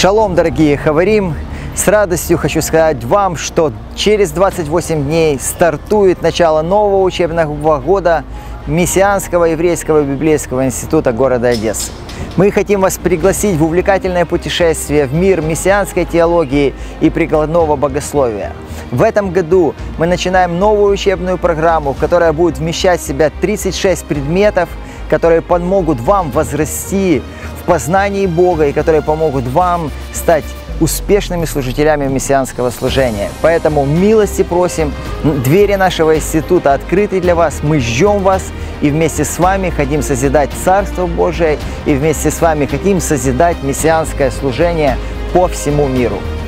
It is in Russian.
Шалом, дорогие Хаварим! С радостью хочу сказать вам, что через 28 дней стартует начало нового учебного года Мессианского еврейского библейского института города Одессы. Мы хотим вас пригласить в увлекательное путешествие в мир мессианской теологии и прикладного богословия. В этом году мы начинаем новую учебную программу, которая будет вмещать в себя 36 предметов, которые помогут вам возрасти в познании Бога и которые помогут вам стать успешными служителями мессианского служения. Поэтому милости просим, двери нашего института открыты для вас, мы ждем вас и вместе с вами хотим созидать Царство Божие и вместе с вами хотим созидать мессианское служение по всему миру.